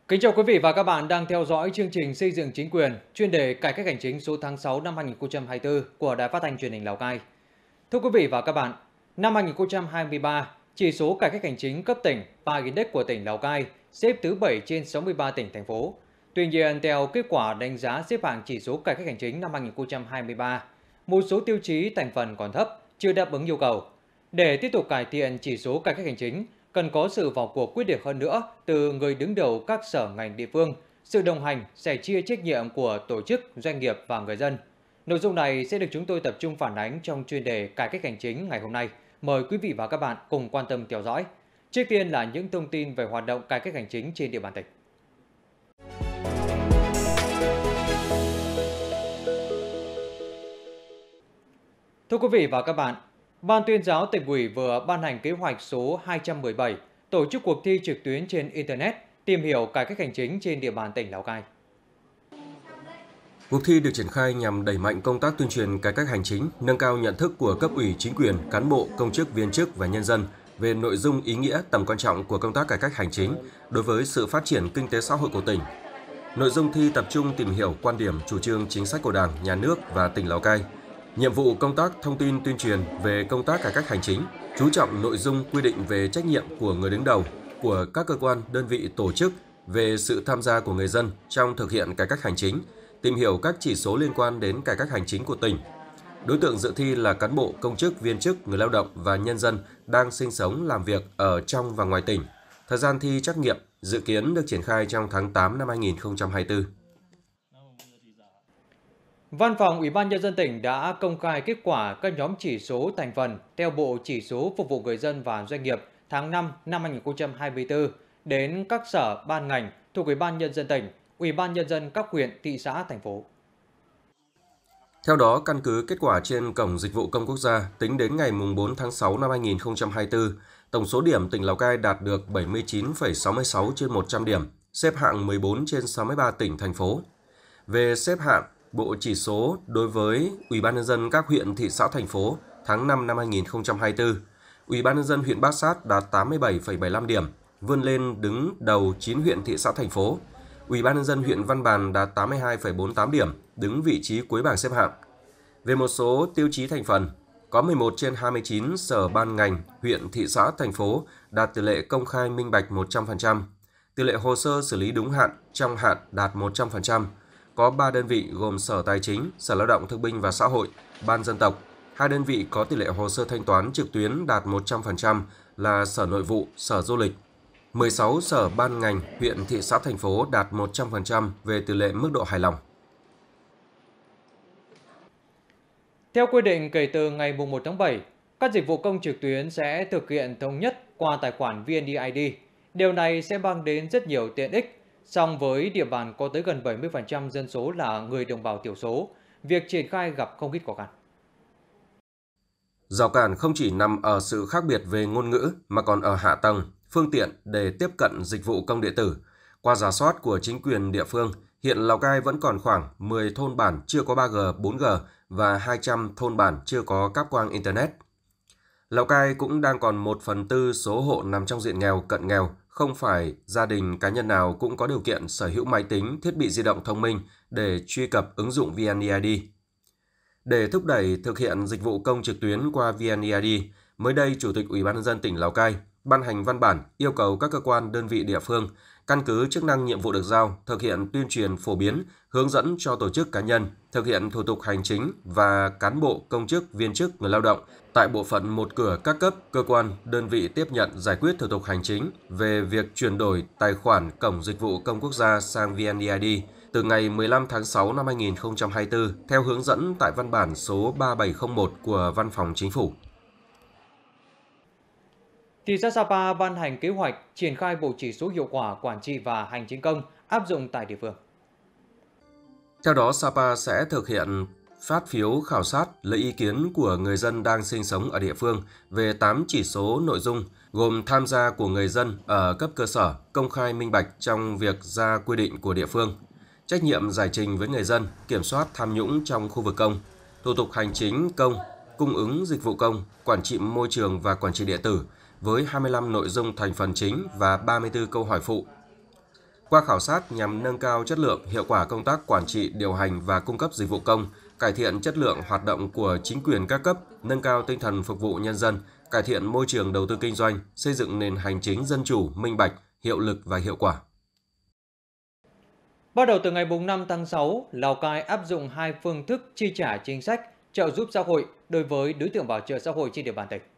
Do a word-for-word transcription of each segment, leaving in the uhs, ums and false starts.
Kính chào quý vị và các bạn đang theo dõi chương trình Xây dựng chính quyền, chuyên đề cải cách hành chính số tháng sáu năm hai nghìn không trăm hai mươi tư của Đài Phát thanh Truyền hình Lào Cai. Thưa quý vị và các bạn, năm hai nghìn không trăm hai mươi ba, chỉ số cải cách hành chính cấp tỉnh pê a Index của tỉnh Lào Cai xếp thứ bảy trên sáu mươi ba tỉnh thành phố. Tuy nhiên, theo kết quả đánh giá xếp hạng chỉ số cải cách hành chính năm hai nghìn không trăm hai mươi ba, một số tiêu chí thành phần còn thấp, chưa đáp ứng yêu cầu. Để tiếp tục cải thiện chỉ số cải cách hành chính, cần có sự vào cuộc quyết liệt hơn nữa từ người đứng đầu các sở ngành địa phương, sự đồng hành, sẻ chia trách nhiệm của tổ chức, doanh nghiệp và người dân. Nội dung này sẽ được chúng tôi tập trung phản ánh trong chuyên đề cải cách hành chính ngày hôm nay. Mời quý vị và các bạn cùng quan tâm theo dõi. Trước tiên là những thông tin về hoạt động cải cách hành chính trên địa bàn tỉnh. Thưa quý vị và các bạn, Ban tuyên giáo tỉnh ủy vừa ban hành kế hoạch số hai trăm mười bảy tổ chức cuộc thi trực tuyến trên Internet tìm hiểu cải cách hành chính trên địa bàn tỉnh Lào Cai. Cuộc thi được triển khai nhằm đẩy mạnh công tác tuyên truyền cải cách hành chính, nâng cao nhận thức của cấp ủy, chính quyền, cán bộ, công chức, viên chức và nhân dân về nội dung, ý nghĩa, tầm quan trọng của công tác cải cách hành chính đối với sự phát triển kinh tế xã hội của tỉnh. Nội dung thi tập trung tìm hiểu quan điểm, chủ trương, chính sách của Đảng, Nhà nước và tỉnh Lào Cai. Nhiệm vụ công tác thông tin tuyên truyền về công tác cải cách hành chính, chú trọng nội dung quy định về trách nhiệm của người đứng đầu, của các cơ quan, đơn vị, tổ chức về sự tham gia của người dân trong thực hiện cải cách hành chính, tìm hiểu các chỉ số liên quan đến cải cách hành chính của tỉnh. Đối tượng dự thi là cán bộ, công chức, viên chức, người lao động và nhân dân đang sinh sống, làm việc ở trong và ngoài tỉnh. Thời gian thi trắc nghiệm dự kiến được triển khai trong tháng tám năm hai nghìn không trăm hai mươi tư. Văn phòng Ủy ban Nhân dân tỉnh đã công khai kết quả các nhóm chỉ số thành phần theo Bộ Chỉ số Phục vụ Người dân và Doanh nghiệp tháng năm năm hai nghìn không trăm hai mươi tư đến các sở, ban ngành thuộc Ủy ban Nhân dân tỉnh, Ủy ban Nhân dân các huyện, thị xã, thành phố. Theo đó, căn cứ kết quả trên Cổng Dịch vụ Công Quốc gia, tính đến ngày bốn tháng sáu năm hai nghìn không trăm hai mươi tư, tổng số điểm tỉnh Lào Cai đạt được bảy mươi chín phẩy sáu mươi sáu trên một trăm điểm, xếp hạng mười bốn trên sáu mươi ba tỉnh, thành phố. Về xếp hạng, Bộ chỉ số đối với Ủy ban Nhân dân các huyện, thị xã, thành phố tháng năm năm hai nghìn không trăm hai mươi tư, Ủy ban Nhân dân huyện Bát Sát đạt tám mươi bảy phẩy bảy mươi lăm điểm, vươn lên đứng đầu chín huyện, thị xã, thành phố. Ủy ban Nhân dân huyện Văn Bàn đạt tám mươi hai phẩy bốn mươi tám điểm, đứng vị trí cuối bảng xếp hạng. Về một số tiêu chí thành phần, có mười một trên hai mươi chín sở ban ngành, huyện, thị xã, thành phố đạt tỷ lệ công khai minh bạch một trăm phần trăm, tỷ lệ hồ sơ xử lý đúng hạn, trong hạn đạt một trăm phần trăm. Có ba đơn vị gồm Sở Tài chính, Sở Lao động Thương binh và Xã hội, Ban Dân tộc. Hai đơn vị có tỷ lệ hồ sơ thanh toán trực tuyến đạt một trăm phần trăm là Sở Nội vụ, Sở Du lịch. mười sáu sở ban ngành, huyện, thị xã, thành phố đạt một trăm phần trăm về tỷ lệ mức độ hài lòng. Theo quy định, kể từ ngày mùng một tháng bảy, các dịch vụ công trực tuyến sẽ thực hiện thống nhất qua tài khoản vê en e i đê. Điều này sẽ mang đến rất nhiều tiện ích. Song với địa bàn có tới gần bảy mươi phần trăm dân số là người đồng bào thiểu số, việc triển khai gặp không ít khó khăn. Rào cản không chỉ nằm ở sự khác biệt về ngôn ngữ mà còn ở hạ tầng, phương tiện để tiếp cận dịch vụ công điện tử. Qua rà soát của chính quyền địa phương, hiện Lào Cai vẫn còn khoảng mười thôn bản chưa có ba G, bốn G và hai trăm thôn bản chưa có cáp quang Internet. Lào Cai cũng đang còn một phần tư số hộ nằm trong diện nghèo, cận nghèo, không phải gia đình cá nhân nào cũng có điều kiện sở hữu máy tính, thiết bị di động thông minh để truy cập ứng dụng vê en e i đê. Để thúc đẩy thực hiện dịch vụ công trực tuyến qua vê en e i đê, mới đây Chủ tịch Ủy ban Nhân dân tỉnh Lào Cai ban hành văn bản yêu cầu các cơ quan, đơn vị địa phương căn cứ chức năng nhiệm vụ được giao, thực hiện tuyên truyền phổ biến, hướng dẫn cho tổ chức cá nhân thực hiện thủ tục hành chính và cán bộ, công chức, viên chức, người lao động tại bộ phận một cửa các cấp, cơ quan, đơn vị tiếp nhận giải quyết thủ tục hành chính về việc chuyển đổi tài khoản Cổng Dịch vụ Công Quốc gia sang vê en e i đê từ ngày mười lăm tháng sáu năm hai nghìn không trăm hai mươi tư theo hướng dẫn tại văn bản số ba bảy không một của Văn phòng Chính phủ. Thị xã Sapa ban hành kế hoạch triển khai bộ chỉ số hiệu quả quản trị và hành chính công áp dụng tại địa phương. Theo đó, Sapa sẽ thực hiện phát phiếu khảo sát lấy ý kiến của người dân đang sinh sống ở địa phương về tám chỉ số nội dung gồm tham gia của người dân ở cấp cơ sở, công khai minh bạch trong việc ra quy định của địa phương, trách nhiệm giải trình với người dân, kiểm soát tham nhũng trong khu vực công, thủ tục hành chính công, cung ứng dịch vụ công, quản trị môi trường và quản trị điện tử với hai mươi lăm nội dung thành phần chính và ba mươi tư câu hỏi phụ. Qua khảo sát nhằm nâng cao chất lượng, hiệu quả công tác quản trị, điều hành và cung cấp dịch vụ công, cải thiện chất lượng hoạt động của chính quyền các cấp, nâng cao tinh thần phục vụ nhân dân, cải thiện môi trường đầu tư kinh doanh, xây dựng nền hành chính dân chủ, minh bạch, hiệu lực và hiệu quả. Bắt đầu từ ngày năm tháng sáu, Lào Cai áp dụng hai phương thức chi trả chính sách trợ giúp xã hội đối với đối tượng bảo trợ xã hội trên địa bàn tỉnh.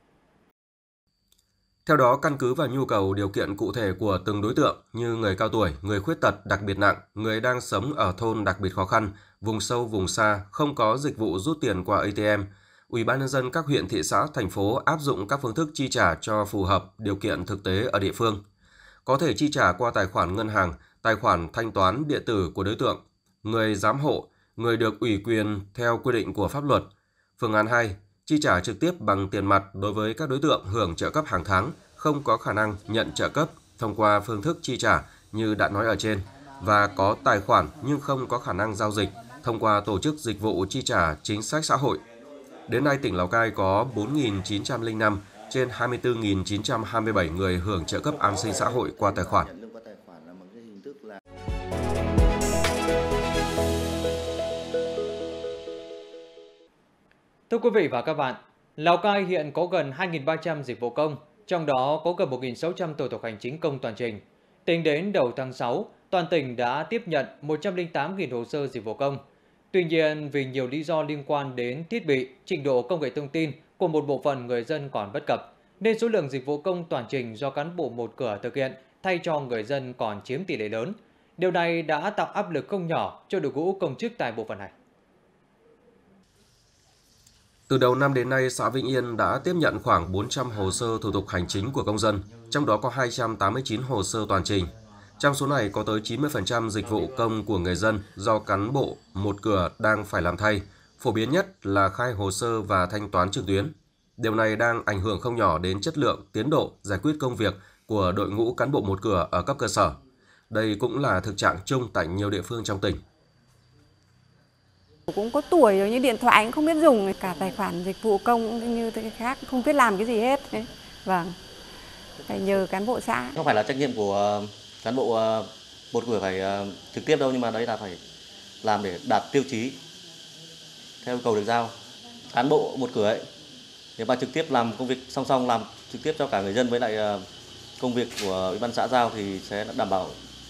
Theo đó, căn cứ vào nhu cầu điều kiện cụ thể của từng đối tượng như người cao tuổi, người khuyết tật đặc biệt nặng, người đang sống ở thôn đặc biệt khó khăn, vùng sâu, vùng xa, không có dịch vụ rút tiền qua a tê em, Ủy ban nhân dân các huyện, thị xã, thành phố áp dụng các phương thức chi trả cho phù hợp điều kiện thực tế ở địa phương. Có thể chi trả qua tài khoản ngân hàng, tài khoản thanh toán điện tử của đối tượng, người giám hộ, người được ủy quyền theo quy định của pháp luật. Phương án hai, chi trả trực tiếp bằng tiền mặt đối với các đối tượng hưởng trợ cấp hàng tháng, không có khả năng nhận trợ cấp thông qua phương thức chi trả như đã nói ở trên và có tài khoản nhưng không có khả năng giao dịch thông qua tổ chức dịch vụ chi trả chính sách xã hội. Đến nay, tỉnh Lào Cai có bốn nghìn chín trăm lẻ năm trên hai mươi tư nghìn chín trăm hai mươi bảy người hưởng trợ cấp an sinh xã hội qua tài khoản. Thưa quý vị và các bạn, Lào Cai hiện có gần hai nghìn ba trăm dịch vụ công, trong đó có gần một nghìn sáu trăm thủ tục hành chính công toàn trình. Tính đến đầu tháng sáu, toàn tỉnh đã tiếp nhận một trăm lẻ tám nghìn hồ sơ dịch vụ công. Tuy nhiên, vì nhiều lý do liên quan đến thiết bị, trình độ công nghệ thông tin của một bộ phận người dân còn bất cập, nên số lượng dịch vụ công toàn trình do cán bộ một cửa thực hiện thay cho người dân còn chiếm tỷ lệ lớn. Điều này đã tạo áp lực không nhỏ cho đội ngũ công chức tại bộ phận này. Từ đầu năm đến nay, xã Vĩnh Yên đã tiếp nhận khoảng bốn trăm hồ sơ thủ tục hành chính của công dân, trong đó có hai trăm tám mươi chín hồ sơ toàn trình. Trong số này có tới chín mươi phần trăm dịch vụ công của người dân do cán bộ một cửa đang phải làm thay, phổ biến nhất là khai hồ sơ và thanh toán trực tuyến. Điều này đang ảnh hưởng không nhỏ đến chất lượng, tiến độ, giải quyết công việc của đội ngũ cán bộ một cửa ở cấp cơ sở. Đây cũng là thực trạng chung tại nhiều địa phương trong tỉnh. Cũng có tuổi rồi nhưng điện thoại cũng không biết dùng, cả tài khoản dịch vụ công cũng như cái khác, không biết làm cái gì hết. Vâng, phải nhờ cán bộ xã. Không phải là trách nhiệm của cán bộ một cửa phải trực tiếp đâu, nhưng mà đấy là phải làm để đạt tiêu chí theo yêu cầu được giao. Cán bộ một cửa ấy, nếu mà trực tiếp làm công việc song song, làm trực tiếp cho cả người dân với lại công việc của ủy ban xã giao thì sẽ đảm bảo.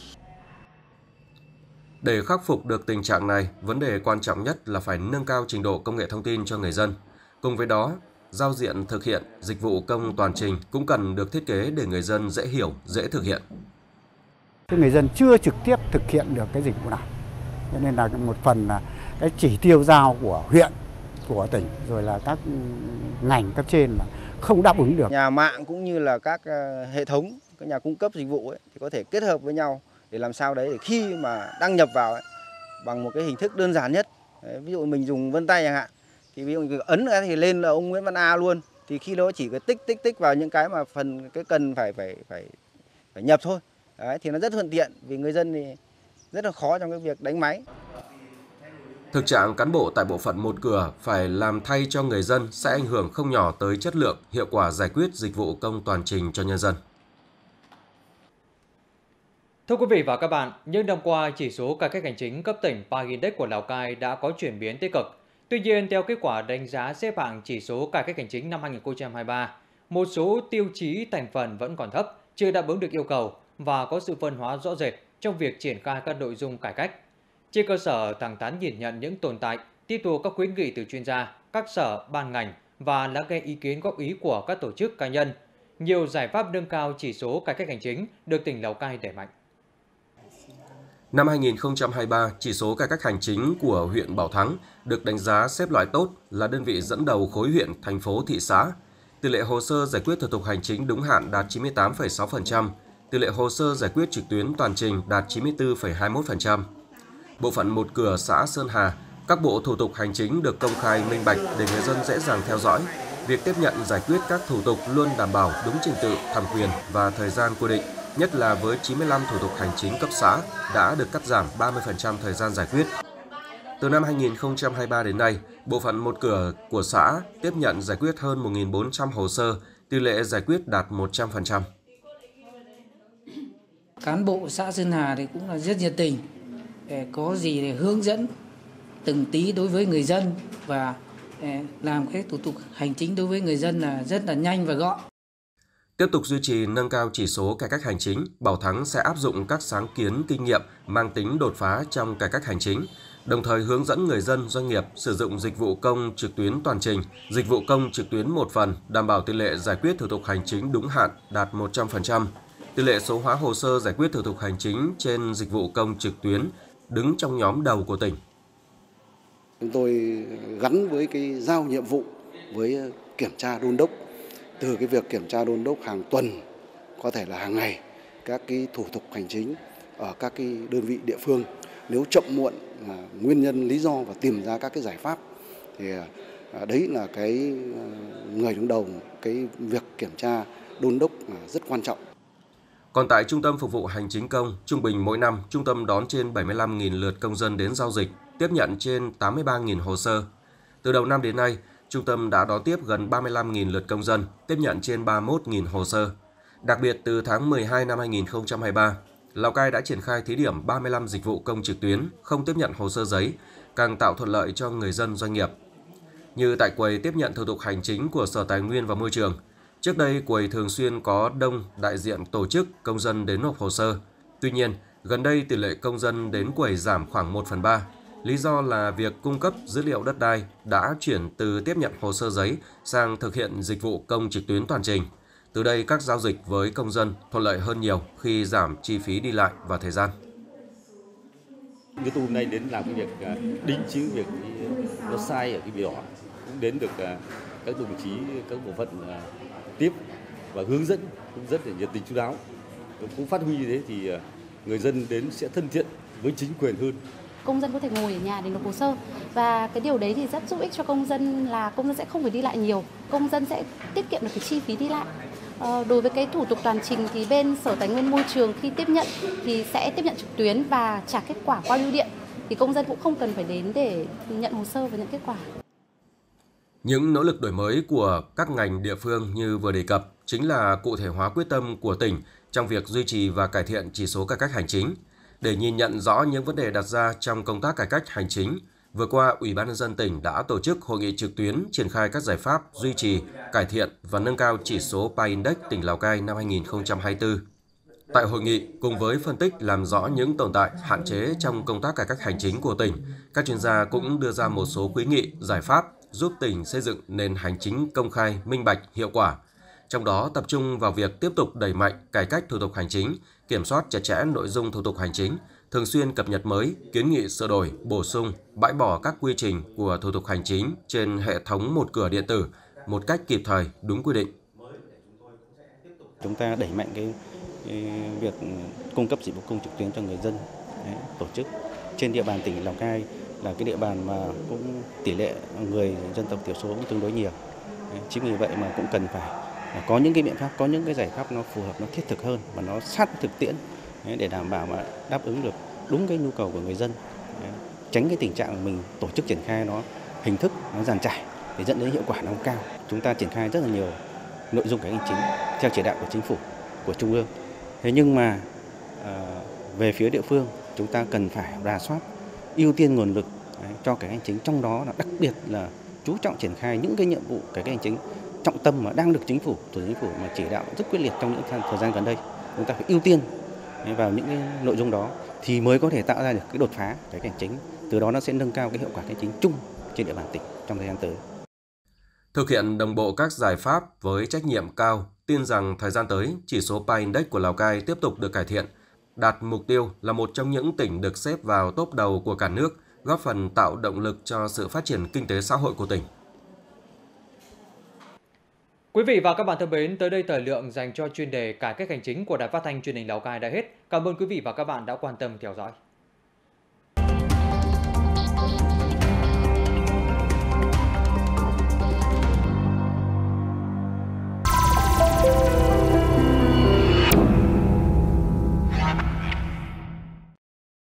Để khắc phục được tình trạng này, vấn đề quan trọng nhất là phải nâng cao trình độ công nghệ thông tin cho người dân. Cùng với đó, giao diện thực hiện dịch vụ công toàn trình cũng cần được thiết kế để người dân dễ hiểu, dễ thực hiện. Người dân chưa trực tiếp thực hiện được cái dịch vụ này, cho nên là một phần là cái chỉ tiêu giao của huyện, của tỉnh, rồi là các ngành cấp trên mà không đáp ứng được. Nhà mạng cũng như là các hệ thống, các nhà cung cấp dịch vụ ấy, thì có thể kết hợp với nhau để làm sao đấy để khi mà đăng nhập vào ấy, bằng một cái hình thức đơn giản nhất. Đấy, ví dụ mình dùng vân tay chẳng hạn, thì ví dụ mình ấn ra thì lên là ông Nguyễn Văn A luôn, thì khi đó chỉ có tích tích tích vào những cái mà phần cái cần phải phải phải phải nhập thôi. Đấy, thì nó rất thuận tiện vì người dân thì rất là khó trong cái việc đánh máy. Thực trạng cán bộ tại bộ phận một cửa phải làm thay cho người dân sẽ ảnh hưởng không nhỏ tới chất lượng, hiệu quả giải quyết dịch vụ công toàn trình cho nhân dân. Thưa quý vị và các bạn, những năm qua, chỉ số cải cách hành chính cấp tỉnh pê a Index của Lào Cai đã có chuyển biến tích cực. Tuy nhiên, theo kết quả đánh giá xếp hạng chỉ số cải cách hành chính năm hai nghìn không trăm hai mươi ba, một số tiêu chí thành phần vẫn còn thấp, chưa đáp ứng được yêu cầu và có sự phân hóa rõ rệt trong việc triển khai các nội dung cải cách. Trên cơ sở thẳng thắn nhìn nhận những tồn tại, tiếp thu các khuyến nghị từ chuyên gia, các sở, ban ngành và lắng nghe ý kiến góp ý của các tổ chức cá nhân, nhiều giải pháp nâng cao chỉ số cải cách hành chính được tỉnh Lào Cai đẩy mạnh. Năm hai nghìn không trăm hai mươi ba, chỉ số cải cách hành chính của huyện Bảo Thắng được đánh giá xếp loại tốt, là đơn vị dẫn đầu khối huyện, thành phố, thị xã. Tỷ lệ hồ sơ giải quyết thủ tục hành chính đúng hạn đạt chín mươi tám phẩy sáu phần trăm, tỷ lệ hồ sơ giải quyết trực tuyến toàn trình đạt chín mươi tư phẩy hai mươi mốt phần trăm. Bộ phận một cửa xã Sơn Hà, các bộ thủ tục hành chính được công khai minh bạch để người dân dễ dàng theo dõi. Việc tiếp nhận giải quyết các thủ tục luôn đảm bảo đúng trình tự, thẩm quyền và thời gian quy định, nhất là với chín mươi lăm thủ tục hành chính cấp xã đã được cắt giảm ba mươi phần trăm thời gian giải quyết. Từ năm hai nghìn không trăm hai mươi ba đến nay, bộ phận một cửa của xã tiếp nhận giải quyết hơn một nghìn bốn trăm hồ sơ, tỷ lệ giải quyết đạt một trăm phần trăm. cán bộ xã Sơn Hà thì cũng là rất nhiệt tình, có gì để hướng dẫn từng tí đối với người dân và làm cái thủ tục hành chính đối với người dân là rất là nhanh và gọn. Tiếp tục duy trì nâng cao chỉ số cải cách hành chính, Bảo Thắng sẽ áp dụng các sáng kiến kinh nghiệm mang tính đột phá trong cải cách hành chính, đồng thời hướng dẫn người dân, doanh nghiệp sử dụng dịch vụ công trực tuyến toàn trình, dịch vụ công trực tuyến một phần, đảm bảo tỷ lệ giải quyết thủ tục hành chính đúng hạn đạt một trăm phần trăm. Tỷ lệ số hóa hồ sơ giải quyết thủ tục hành chính trên dịch vụ công trực tuyến đứng trong nhóm đầu của tỉnh. Chúng tôi gắn với cái giao nhiệm vụ với kiểm tra đôn đốc, từ cái việc kiểm tra đôn đốc hàng tuần, có thể là hàng ngày, các cái thủ tục hành chính ở các cái đơn vị địa phương. Nếu chậm muộn là nguyên nhân, lý do và tìm ra các cái giải pháp thì đấy là cái người đứng đầu cái việc kiểm tra đôn đốc rất quan trọng. Còn tại Trung tâm Phục vụ Hành chính công, trung bình mỗi năm, trung tâm đón trên bảy mươi lăm nghìn lượt công dân đến giao dịch, tiếp nhận trên tám mươi ba nghìn hồ sơ. Từ đầu năm đến nay, trung tâm đã đón tiếp gần ba mươi lăm nghìn lượt công dân, tiếp nhận trên ba mươi mốt nghìn hồ sơ. Đặc biệt, từ tháng mười hai năm hai nghìn không trăm hai mươi ba, Lào Cai đã triển khai thí điểm ba mươi lăm dịch vụ công trực tuyến, không tiếp nhận hồ sơ giấy, càng tạo thuận lợi cho người dân, doanh nghiệp. Như tại quầy tiếp nhận thủ tục hành chính của Sở Tài nguyên và Môi trường, trước đây quầy thường xuyên có đông đại diện tổ chức công dân đến nộp hồ sơ. Tuy nhiên, gần đây tỷ lệ công dân đến quầy giảm khoảng một phần ba. Lý do là việc cung cấp dữ liệu đất đai đã chuyển từ tiếp nhận hồ sơ giấy sang thực hiện dịch vụ công trực tuyến toàn trình. Từ đây, các giao dịch với công dân thuận lợi hơn nhiều khi giảm chi phí đi lại và thời gian. Như tôi hôm nay đến làm cái việc đính chính việc nó sai ở cái bìa đỏ, cũng đến được các đồng chí, các bộ phận tiếp và hướng dẫn cũng rất là nhiệt tình chú đáo. Cũng phát huy như thế thì người dân đến sẽ thân thiện với chính quyền hơn. Công dân có thể ngồi ở nhà để nộp hồ sơ và cái điều đấy thì rất giúp ích cho công dân, là công dân sẽ không phải đi lại nhiều, công dân sẽ tiết kiệm được cái chi phí đi lại. Ờ, đối với cái thủ tục toàn trình thì bên Sở Tài nguyên Môi trường khi tiếp nhận thì sẽ tiếp nhận trực tuyến và trả kết quả qua bưu điện, thì công dân cũng không cần phải đến để nhận hồ sơ và nhận kết quả. Những nỗ lực đổi mới của các ngành địa phương như vừa đề cập chính là cụ thể hóa quyết tâm của tỉnh trong việc duy trì và cải thiện chỉ số cải cách hành chính. Để nhìn nhận rõ những vấn đề đặt ra trong công tác cải cách hành chính, vừa qua, Ủy ban nhân dân tỉnh đã tổ chức hội nghị trực tuyến triển khai các giải pháp duy trì, cải thiện và nâng cao chỉ số pê a i Index tỉnh Lào Cai năm hai nghìn không trăm hai mươi tư. Tại hội nghị, cùng với phân tích làm rõ những tồn tại, hạn chế trong công tác cải cách hành chính của tỉnh, các chuyên gia cũng đưa ra một số khuyến nghị, giải pháp giúp tỉnh xây dựng nền hành chính công khai, minh bạch, hiệu quả. Trong đó tập trung vào việc tiếp tục đẩy mạnh cải cách thủ tục hành chính, kiểm soát chặt chẽ nội dung thủ tục hành chính, thường xuyên cập nhật mới, kiến nghị sửa đổi, bổ sung, bãi bỏ các quy trình của thủ tục hành chính trên hệ thống một cửa điện tử một cách kịp thời, đúng quy định. Chúng ta đẩy mạnh cái, cái việc cung cấp dịch vụ công trực tuyến cho người dân. Đấy, tổ chức trên địa bàn tỉnh Lào Cai là cái địa bàn mà cũng tỷ lệ người dân tộc thiểu số cũng tương đối nhiều. Đấy, chính vì vậy mà cũng cần phải có những cái biện pháp, có những cái giải pháp nó phù hợp, nó thiết thực hơn và nó sát với thực tiễn để đảm bảo mà đáp ứng được đúng cái nhu cầu của người dân, tránh cái tình trạng mình tổ chức triển khai nó hình thức nó dàn trải để dẫn đến hiệu quả nó không cao. Chúng ta triển khai rất là nhiều nội dung cải cách hành chính theo chỉ đạo của chính phủ, của trung ương. Thế nhưng mà à, về phía địa phương chúng ta cần phải rà soát, ưu tiên nguồn lực đấy, cho cải cách hành chính, trong đó là đặc biệt là chú trọng triển khai những cái nhiệm vụ cải cách hành chính trọng tâm mà đang được chính phủ, thủ tướng chính phủ mà chỉ đạo rất quyết liệt trong những thời gian gần đây. Chúng ta phải ưu tiên vào những cái nội dung đó thì mới có thể tạo ra được cái đột phá cái hành chính, từ đó nó sẽ nâng cao cái hiệu quả hành chính chung trên địa bàn tỉnh trong thời gian tới. Thực hiện đồng bộ các giải pháp với trách nhiệm cao, tin rằng thời gian tới chỉ số pê a i Index của Lào Cai tiếp tục được cải thiện, đạt mục tiêu là một trong những tỉnh được xếp vào top đầu của cả nước, góp phần tạo động lực cho sự phát triển kinh tế xã hội của tỉnh. Quý vị và các bạn thân mến, tới đây thời lượng dành cho chuyên đề cải cách hành chính của Đài Phát thanh Truyền hình Lào Cai đã hết. Cảm ơn quý vị và các bạn đã quan tâm theo dõi.